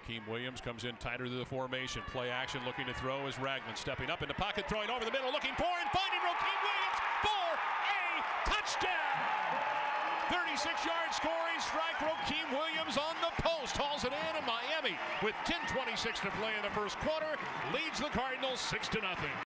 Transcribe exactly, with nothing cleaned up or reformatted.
Rakeem Williams comes in tighter to the formation. Play action, looking to throw is Ragland stepping up in the pocket, throwing over the middle, looking for and finding Rakeem Williams for a touchdown. thirty-six yard scoring strike. Rakeem Williams on the post hauls it in, and Miami with ten twenty-six to play in the first quarter leads the Cardinals six to nothing.